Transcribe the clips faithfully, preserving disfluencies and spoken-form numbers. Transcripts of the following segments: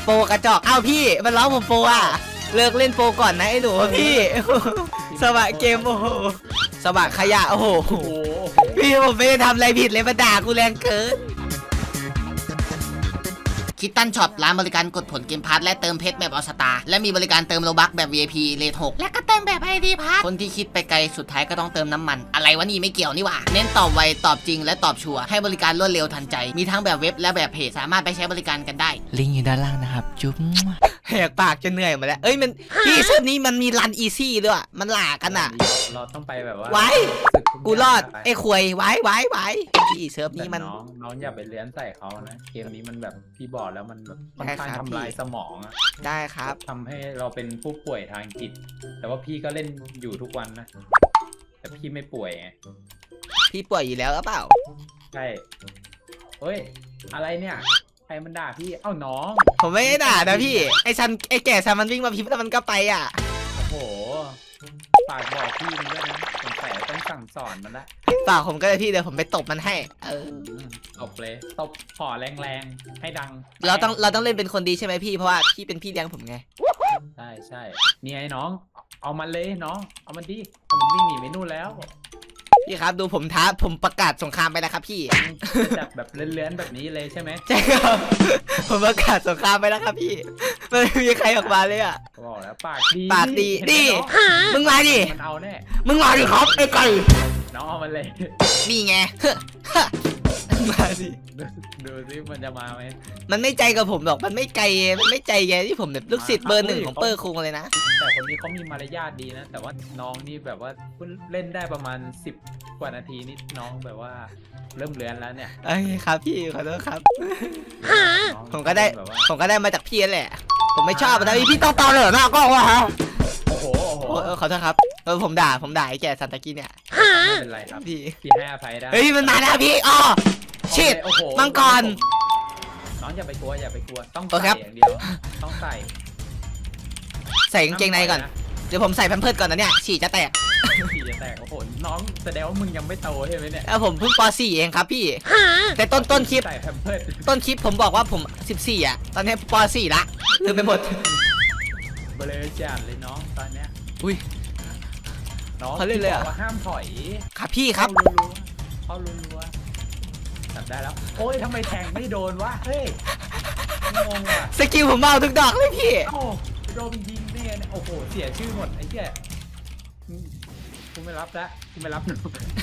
โปรกระจอกเอ้าพี่มันล้อผมโปรอ่ะเลิกเล่นโปรก่อนนะไอ้หนูพี่สวะเกมโอ้โหสวะขยะโอ้โหพี่ผมไม่ได้ทำอะไรผิดเลยมาด่ากูแรงเกินคิดตันช็อปร้านบริการกดผลเกมพาร์ทและเติมเพชรแบบออสตาและมีบริการเติมโลบัคแบบ วี ไอ พี เลทหกและก็เติมแบบ ไอ ดี พาร์ทคนที่คิดไปไกลสุดท้ายก็ต้องเติมน้ำมันอะไรวะนี่ไม่เกี่ยวนี่หว่าเน้นตอบไวตอบจริงและตอบชัวร์ให้บริการรวดเร็วทันใจมีทั้งแบบเว็บและแบบเพจสามารถไปใช้บริการกันได้ลิงก์อยู่ด้านล่างนะครับจุ๊บแหกปากจะเหนื่อยหมดแล้วเอ้ยมันพี่เซิร์ฟนี้มันมีรันอีซี่ด้วยมันหลากันอ่ะเราต้องไปแบบว่าไว้กูรอดไอ้ควยไว้ไว้ไว้พี่เซิร์ฟนี้มันน้องน้องอย่าไปเลี้ยนใส่เขานะเกมนี้มันแบบพี่บอกแล้วมันค่อนข้างทำลายสมองอะได้ครับทำให้เราเป็นผู้ป่วยทางจิตแต่ว่าพี่ก็เล่นอยู่ทุกวันนะแต่พี่ไม่ป่วยไงพี่ป่วยอยู่แล้วหรือเปล่าใช่เฮ้ยอะไรเนี่ยใครมันด่าพี่เอ้าน้องผมไม่ได้ด่านะพี่ไอ้ซันไอ้แก่ซันมันวิ่งมาพิมพ์แล้วมันก็ไปอ่ะโอ้โหฝากบอกพี่มันด้วยนะสงสัยต้องสั่งสอนมันละฝากผมก็ได้พี่เดี๋ยวผมไปตบมันให้เออตบเลยตบขอแรงๆให้ดังเราต้องเราต้องเล่นเป็นคนดีใช่ไหมพี่เพราะว่าพี่เป็นพี่เลี้ยงผมไงใช่ใช่นี่ไอ้น้องเอามันเลยน้องเอามันดิเอามันวิ่งหนีไปนู่นแล้วพี่ครับดูผมท้าผมประกาศสงครามไปแล้วครับพี่จัดแบบเลื้อนๆแบบนี้เลยใช่ไหมใช่ครับผมประกาศสงครามไปแล้วครับพี่ไม่มีใครออกมาเลยอ่ะบอกแล้วปากดีปากดีดิมึงมาดิมันเอาแน่มึงมาดิครับไอ้ไก่น้องเอามันเลยนี่ไงมาดิดูสิมันจะมาไหมมันไม่ใจกับผมหรอกมันไม่ไกลมันไม่ใจแกที่ผมแบบลูกศิษย์เบอร์หนึ่งของเปอร์คุงเลยนะแต่คนนี้เขามีมารยาทดีนะแต่ว่าน้องนี่แบบว่าเล่นได้ประมาณสิบกว่านาทีนี่น้องแบบว่าเริ่มเลือนแล้วเนี่ยเอ้ยครับพี่ขอโทษครับผมก็ได้ผมก็ได้มาจากพี่แหละผมไม่ชอบนะพี่ต้องตอนเลยหน้าก็ว่าฮะโอ้โหขอโทษครับเออผมด่าผมด่าไอ้แกซันตะกี้เนี่ยไม่เป็นไรครับพี่พี่ให้อภัยได้เฮ้ยมันมาแล้วพี่อ๋อชิดมังกรน้องอย่าไปกลัวอย่าไปกลัวต้องใส่อย่างเดียวต้องใส่ใส่กางเกงในก่อนเดี๋ยวผมใส่แพมเพิร์สก่อนนะเนี่ยฉี่จะแตกฉี่จะแตกโอ้โหน้องแสดงว่ามึงยังไม่โตใช่ไหมเนี่ยแล้วผมเพิ่งป สี่เองครับพี่แต่ต้นต้นคลิปต้นคลิปผมบอกว่าผมสิบสี่อ่ะตอนนี้ป สี่ละลืมไปหมดเบลอจัดเลยน้องตอนเนี้ยอุ้ยน้องเขาเล่นเลยอ่ะห้ามถอยครับพี่ครับเขารัวๆจับได้แล้วโอ้ยทำไมแทงไม่โดนวะเฮ้ยงงอ่ะสกิลผมเมาทุกดอกเลยพี่โอ้โดนยิงเนี่ยโอ้โหเสียชื่อหมดไอ้เหี้ยกูไม่รับละกูไม่รับหนู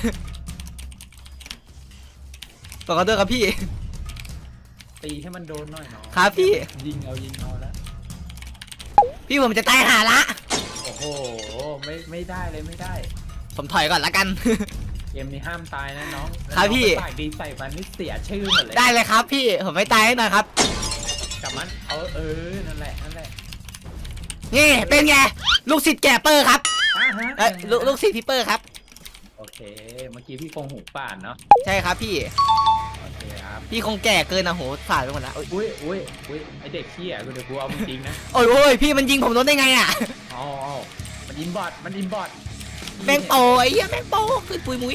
ต่อกันด้วยครับพี่ตีให้มันโดนหน่อยเนาะครับพี่ยิงเอายิงเอาแล้วพี่ผมจะตายหาละโอ้โหไม่ไม่ได้เลยไม่ได้ผมถอยก่อนละกันเกมนี้ห้ามตายนะน้องครับพี่ปากดีใส่มันนี่เสียชื่อหมดเลยได้เลยครับพี่ผมไม่ตายให้หน่อยครับกับมันเอาเออนั่นแหละนั่นแหละนี่เป็นไงลูกศิษย์แกเปอร์ครับเอ้ยลูกลูกศิษย์พี่เปอร์ครับโอเคเมื่อกี้พี่คงหูป่านเนาะใช่ครับพี่โอเคครับพี่คงแก่เกินนะโหฝ่าไปหมดแล้วอุ้ยอุ้ยอุ้ยไอเด็กขี้อ่ะกูเดี๋ยวกูเอาจริงนะโอ้ยโอ้ยพี่มันยิงผมโดนได้ไงอ่ะอ๋อมันอินบอทมันอินบอทแมงโปไอ้เหี้ยแมงโปขึ้นปุยมุ้ย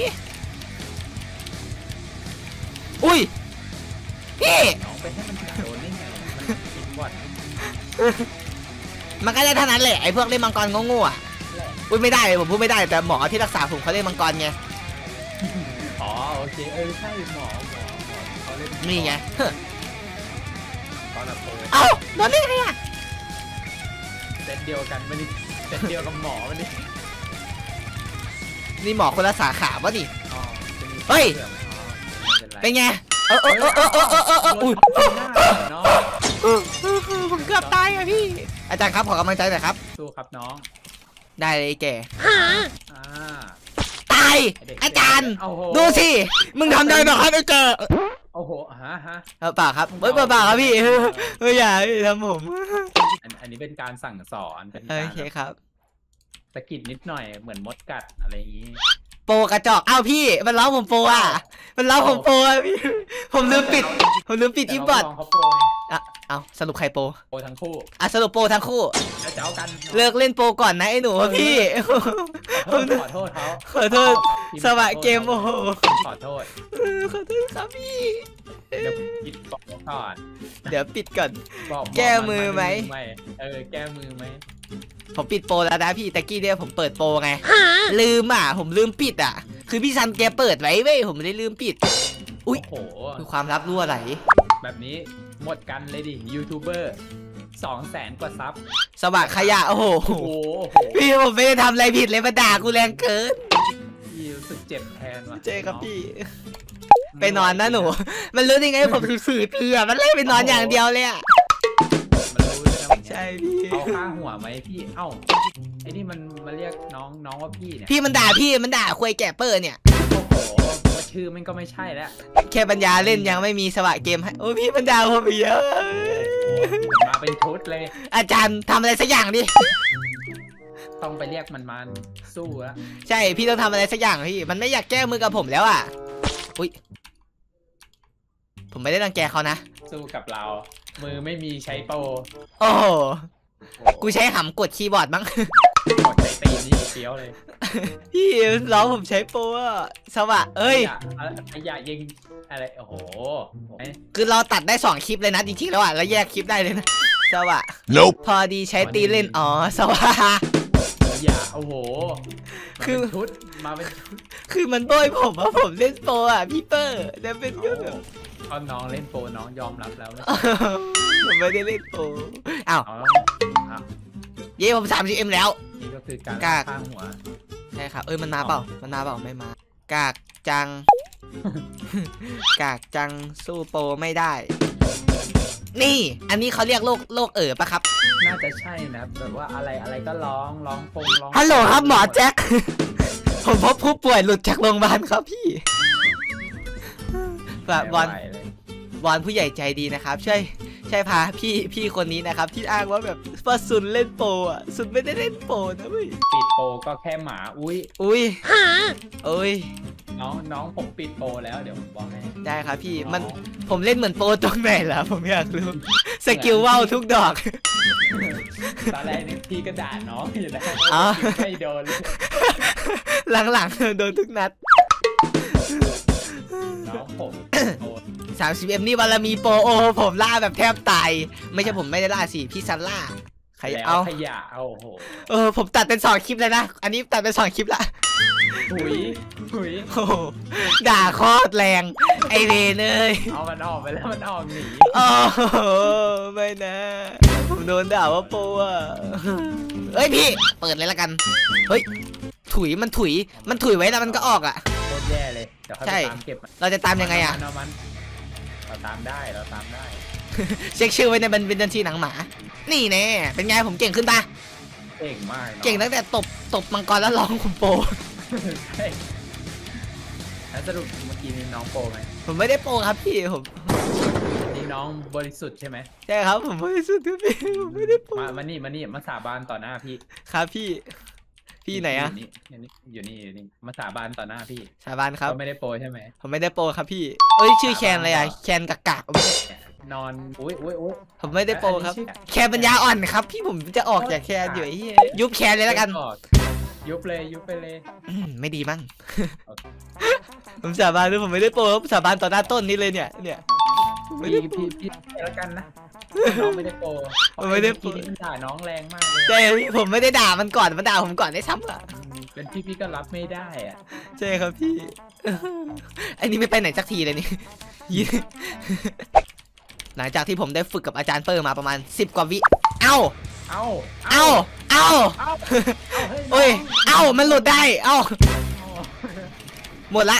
อุ้ยพี่น้องไปให้มันโดนได้ไงมันอินบอทมันก็ได้เท่านั้นแหละไอ้พวกเล่นมังกรโง่ๆอ่ะพูดไม่ได้ผมพูดไม่ได้แต่หมอที่รักษาผมเขาเล่นมังกรไงอ๋อโอเคเออใช่หมอหมอเขาเล่นนี่ไงตอนแบบเอ้าโดนได้ไงอ่ะเซตเดียวกันมันนี่เซตเดียวกับหมอมันนี่นี่หมอคนละสาขาวะนี่เฮ้ยเป็นไงเออเออเออเออเออเออเออเอออุ้ยผมเกือบตายอะพี่อาจารย์ครับขอกำลังใจหน่อยครับสู้ครับน้องได้เลยแกตายอาจารย์ดูสิมึงทำได้หรอครับไอ้เจอโอ้โหฮะฮะเปล่าครับไม่เปล่าครับพี่เฮ้ยอย่าทำผมอันนี้เป็นการสั่งสอนเป็นโอเคครับสะกิดนิดหน่อยเหมือนมดกัดอะไรอย่างนี้โปรกระจอกเอ้าพี่มันล้อผมโปรอ่ะมันล้อผมโปรอ่ะพี่ผมลืมปิดผมลืมปิดอินบอทอ่ะเอาสรุปใครโปรโปรทั้งคู่อ่ะสรุปโปรทั้งคู่จะเอากันเลิกเล่นโปรก่อนนะไอ้หนูพี่ขอโทษเขาขอโทษสวะเกมโอ้โหขอโทษขอโทษครับพี่เดี๋ยวปิดบอกก่อนเดี๋ยวปิดก่อนบอกแก้มือไหมเออแก้มือไหมผมปิดโปรแล้วนะพี่ตะกี้เนี่ยผมเปิดโปรไงลืมอ่ะผมลืมปิดอ่ะคือพี่ซันแกเปิดไว้เว้ยผมไม่ได้ลืมปิดอุ้ยโอ้โหคือความลับรั่วไหลแบบนี้หมดกันเลยดิยูทูบเบอร์สองแสนกว่าซับสวัสดขยะโอ้โหโอ้โหพี่ผมไม่ได้ทำอะไรผิดเลยมาด่ากูแรงเกินพี่รู้สึกเจ็บแทนว่ะเจ๊ครับพี่ไปนอนนะหนูมันรู้ได้ไงผมสื่อเตือมันเลยไปนอนอย่างเดียวเลยอ่ะมันรู้เลยนะใช่พี่เอาข้างหัวไหมพี่เอ้าไอ้นี่มันมาเรียกน้องน้องว่าพี่เนี่ยพี่มันด่าพี่มันด่าควยแกะเปิดเนี่ยโอ้โหว่าชื่อมันก็ไม่ใช่แล้วแค่ปัญญาเล่นยังไม่มีสวะเกมให้โอ้ยพี่มันด่าผมอีกเยอะมาเป็นชุดเลยอาจารย์ทำอะไรสักอย่างดิต้องไปเรียกมันมาสู้แล้วใช่พี่ต้องทำอะไรสักอย่างพี่มันไม่อยากแก้มือกับผมแล้วอ่ะอุ้ยผมไม่ได้รังแกเขานะสู้กับเรา มือไม่มีใช้โปรโอ้โหกูใช้หำกดคีย์บอร์ดมั้งกดใช้ตีนนี่เฟี้ยวเลยพี่ร้องผมใช้โปรอะสวะเอ้ยขยะยิงอะไรโอ้โหคือเราตัดได้สองคลิปเลยนะจริงๆแล้วอ่ะแล้วแยกคลิปได้เลยนะสวะ Nope พอดีใช้ตีเล่นอ๋อสวะขยะโอ้โหคือชุดมาเป็นชุดคือมันโบยผมว่าผมเล่นโปรอ่ะพี่เปอร์แล้วเป็นก็แบบก็น้องเล่นโปรน้องยอมรับแล้วนะผมไม่ได้เล่นโปรอ้าวเอาอ่ะเย้ผมสามสิบเอ็มแล้วนี่ก็คือการกากข้างหัวใช่ครับเอ้ยมันมาเปล่ามันมาเปล่าไม่มากากจัง กากจังสู้โปรไม่ได้ นี่อันนี้เขาเรียกโรคโรคเอ๋อปะครับน่าจะใช่นะแบบว่าอะไรอะไรก็ร้องร้องพงร้องฮัลโหลครับหมอแจ็ค ผมพบผู้ป่วยหลุดจากโรงพยาบาลครับพี่แบบวอนไม่ไหเลยวอนผู้ใหญ่ใจดีนะครับช่วยช่วยพาพี่พี่คนนี้นะครับ ที่อ้างว่าแบบว่าซุนเล่นโปรอ่ะซุนไม่ได้เล่นโปรนะเว้ยปิดโปรก็แค่หมาอุ้ยอุ้ยอุ้ยน้องน้องผมปิดโปรแล้วเดี๋ยวผมบอกให้ได้ครับพี่มันน้องผมเล่นเหมือนโปรตรงไหนล่ะผมอยากรู้สกิลว่าวทุกดอกตอนแรกนี่พี่ก็ด่าน้องอยู่นะอ๋อไม่โดนเลยหลังๆโดนทุกนัดน้องผมโดนสามสิบเอ็มนี่บารมีโปรโอผมล่าแบบแทบตายไม่ใช่ผมไม่ได้ล่าสิพี่ซันล่าใครแล้วเอาขยะเอาโอ้โหเออผมตัดเป็นสองคลิปเลยนะอันนี้ตัดเป็นสองคลิปละหุยหุยโอ้โหด่าโคตรแรงไอเวนเอ้ยเอามันออกไปแล้วมันออกหนีโอ้โหไม่นะผมโดนด่าว่าโปรอ่ะเอ้ยพี่เปิดเลยละกันเฮ้ยถุยมันถุยมันถุยไว้แล้วมันก็ออกอ่ะโคตรแย่เลยเดี๋ยวเขาใช่ไปตามเก็บมันเราจะตามยังไงอ่ะเอามันเราตามได้เราตามได้เช็คชื่อไว้ในบัญชีหนังหมานี่แน่เป็นไงผมเก่งขึ้นปะเก่งมากนอะเก่งตั้งแต่ตบตบมังกรแล้วร้องคุณโปรใช่แล้วสรุปเมื่อกี้นี่น้องโปรไหมผมไม่ได้โปรครับพี่ผมนี่น้องบริสุทธิ์ใช่ไหมใช่ครับผมไม่ได้สุดที่พี่ผมไม่ได้โปรมามานี่มานี่มาสาบานต่อหน้าพี่ครับพี่พี่ไหนอะอยู่นี่อยู่นี่อยู่นี่มาสาบานต่อหน้าพี่สาบานครับก็ไม่ได้โปรใช่ไหมผมไม่ได้โปรครับพี่เอ้ยชื่อแคนอะไรอะแคนกะกะไม่ใช่นอนอุ้ยอุ้ยอุ้ยผมไม่ได้โปรครับอันนี้ชื่อแคนปัญญาอ่อนครับ พี่ผมจะออกจากแคนอยู่ไอ้เหี้ยยุบแคนเลยแล้วกันยุบเลยยุบไปเลยอืมไม่ดีมั้งโอเคผมสาบานด้วยผมไม่ได้โปรครับสาบานต่อหน้าต้นนี้เลยเนี่ยเนี่ยไม่ได้พี่โปรพี่พี่แล้วกันนะน้องไม่ได้โปรผมไม่ได้โปรพี่นี่มันด่าน้องแรงมากเลยใช่พี่ผมไม่ได้ด่ามันก่อนมันด่าผมก่อนได้ซ้ำอะเป็นพี่พี่ก็รับไม่ได้อะใช่ครับพี่ ไอ้นี่ไม่ไปไหนสักทีเลยนี่ หลังจากที่ผมได้ฝึกกับอาจารย์เปอร์มาประมาณสิบกว่าวิ เอ้าเอ้าเอ้า เอ้าเอ้าเฮ้ยโอ้ย เอ้า มันหลุดได้ เอ้าเอาหมดละ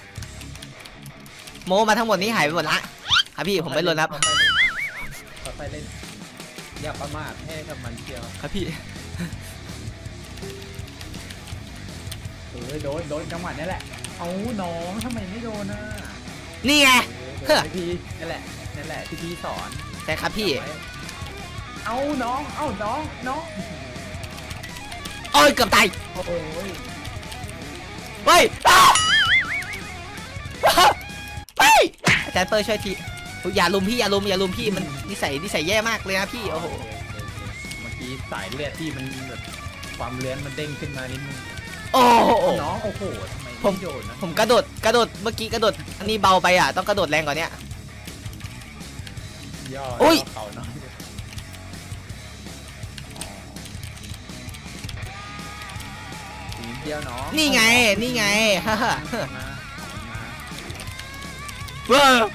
โมมาทั้งหมดนี้หายไปหมดละครับพี่ผมไม่หลุดครับต่อไปเล่นอย่าประมาทให้กับมันเชียวครับพี่เออโดนโดนจังหวะนี้แหละเอาน้องทำไมไม่โดนน่ะนี่ไงเฮ้ยพี่นั่นแหละนั่นแหละที่พี่สอนใช่ครับพี่เอาน้องเอาน้องน้องโอ้ยเกือบตายโอ้โหเฮ้ยอ้าเฮ้ยอาจารย์เปอร์ช่วยทีอย่าลุมพี่อย่าลุมอย่าลุมพี่มันนิสัยนิสัยแย่มากเลยนะพี่โอ้โหเมื่อกี้สายเลือดที่มันแบบความเลื้อนมันเด้งขึ้นมานิดนึงโอ้โหน้องโอ้โหทำไมผมไม่โดนนะผมกระโดดกระโดดเมื่อกี้กระโดดอันนี้เบาไปอ่ะต้องกระโดดแรงกว่านี้ย่ออุ๊ยเขาน้องนิดเดียวน้องนี่ไงนี่ไงฮ่าฮ่ามามาเว้อ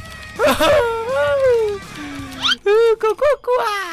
กูกูกูอ่ะ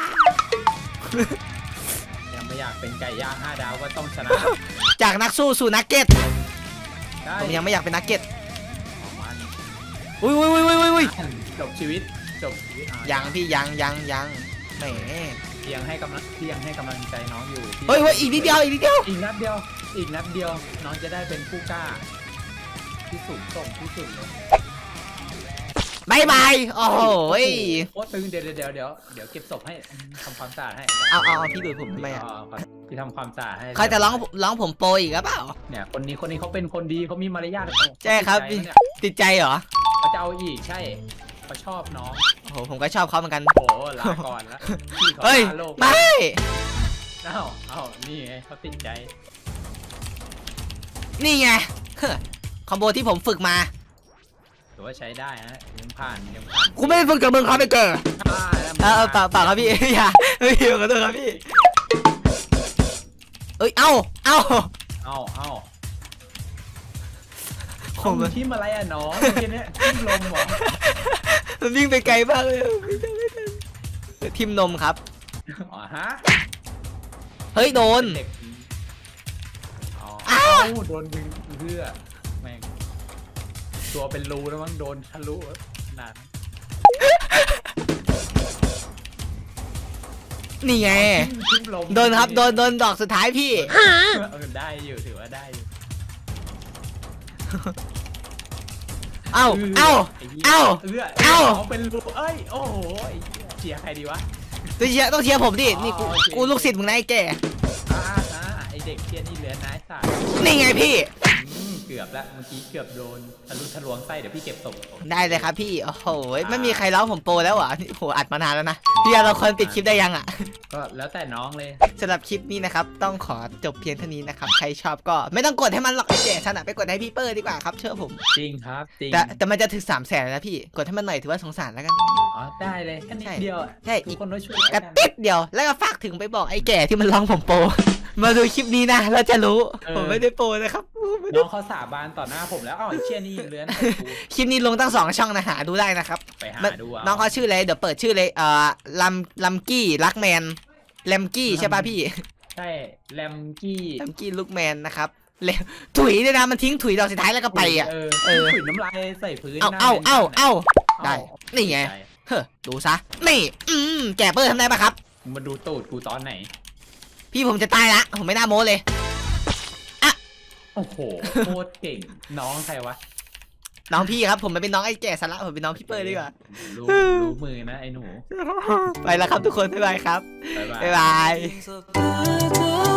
ยังไม่อยากเป็นไก่ย่างห้าดาวก็ต้องชนะจากนักสู้สู่นักเก็ตได้ผมยังไม่อยากเป็นนักเก็ตของมันอุ้ยอุ้ยอุ้ยอุ้ยอุ้ยจบชีวิตจบชีวิตอ่ะยังพี่ยังยังยังแหมพี่ยังให้กำลังพี่ยังให้กำลังใจน้องอยู่พี่เฮ้ยเฮ้ยอีกนิดเดียวอีกนิดเดียวอีกนัดเดียวอีกนัดเดียวน้องจะได้เป็นผู้กล้าที่สูงส่งที่สุดเลยบายบายโอ้โหยโอ้ตึงเดี๋ยวเดี๋ยวเดี๋ยวเดี๋ยวเดี๋ยวเก็บศพให้ทำความสะอาดให้เอาเอาเอาพี่ดูดผมทำไมอ่ะพี่ทำความสะอาดให้ใครจะร้องร้องผมโปรอีกหรือเปล่าเนี่ยคนนี้คนนี้เขาเป็นคนดีเขามีมารยาทใช่ครับเขาติดใจนะเนี่ยติดใจเหรอเขาจะเอาอีกใช่เขาชอบน้องโอ้โหผมก็ชอบเขาเหมือนกันโอ้โหลาก่อนละพี่เขาเฮ้ยลาโลกไม่เอ้าเอ้านี่ไงเขาติดใจนี่ไงเฮ้อคอมโบที่ผมฝึกมาถือว่าใช้ได้นะยังผ่านยังผ่านกูไม่ได้ฝึกกับมึงครับไอ้เกิร์อ่าแล้วเออเปล่าเปล่าครับพี่ อย่าเฮ้ยขอโทษครับพี่เอ้ยเอ้าเอ้าเอ้าเอ้าผผม มทิมอะไรอ่ะน้องแค่นี้ทิมลมเหรอมันวิ่งไปไกลมากเลยทิมนมครับอ๋อฮะเฮ้ยโดนเด็กอ๋ออ้าเอ้าว โดนดึงเพื่อแม่งตัวเป็นรูแล้วมั้งโดนทะลุนานนี่ไงทิมลมโดนครับโดนโดนดอกสุดท้ายพี่เออได้อยู่ถือว่าได้อยู่เอ้าเอ้าไหี้ยเอ้าเอื้อเอ้าเอาเป็นรูเอ้ยโอ้โหไอ้เหี้ยเชียร์ใครดีวะต้องเชียร์ต้องเชียร์ผมดินี่กูอ๋อโอเคกูลูกศิษย์มึงนะไอ้แก่อ่าฮะไอเด็กเชียร์นี่เหลือนายสัตว์นี่ไงพี่อืมเกือบละเมื่อกี้เกือบโดนทะลุทะลวงไส้เดี๋ยวพี่เก็บศพได้เลยครับพี่โอ้โหไม่มีใครร้องผมโปรแล้วเหรอนี่โหอัดมานานแล้วนะพี่เราคนปิดคลิปได้ยังอ่ะก็แล้วแต่น้องเลยสำหรับคลิปนี้นะครับต้องขอจบเพียงเท่านี้นะครับใครชอบก็ไม่ต้องกดให้มันหรอกไอ้แก่ฉันอะไปกดให้พี่เปอร์ดีกว่าครับเชื่อผมจริงครับจริงแต่แต่มันจะถึงสามแสนนะพี่กดให้มันหน่อยถือว่าสงสารแล้วกันอ๋อได้เลยแค่นิดเดียวอะใช่ทุอีกกคนต้องช่วยกระกันติดเดียวแล้วก็ฝากถึงไปบอกไอ้แก่ที่มันร้องผมโปร มาดูคลิปนี้นะเราจะรู้ผมไม่ได้โปรนะครับน้องเขาสาบานต่อหน้าผมแล้วอ้าวไอ้เชียร์นี่ยังเหลือนกูคลิปนี้ลงตั้งสองช่องนะหาดูได้นะครับไปหาดูเอาน้องเขาชื่ออะไรเดี๋ยวเปิดชื่อเลยเอ่อลัมลัมกี้ลักแมนแลมกี้ใช่ป่ะพี่ใช่แลมกี้ลัมกี้ลูกแมนนะครับแล้วถุยด้วยนะมันทิ้งถุยดอกสุดท้ายแล้วก็ไปอ่ะเออเออถุยน้ำลายใส่พื้นเอาหน้เอาเอาป็นเอาหน้ได้เอ้านี่ไง เฮ้อดูซะนี่อืมแกเปอร์ทำได้ปะครับมึงมาดูตูดกูตอนไหนพี่ผมจะตายละผมไม่น่าโม้เลยโอ้โหโคตรเก่งน้องใครวะน้องพี่ครับผมไม่เป็นน้องไอ้แก่สาระผมเป็นน้องพี่เปอร์ดีกว่ารู้รู้มือนะไอ้หนูไปแล้วครับทุกคนบ๊ายบายครับบ๊ายบายบ๊ายบาย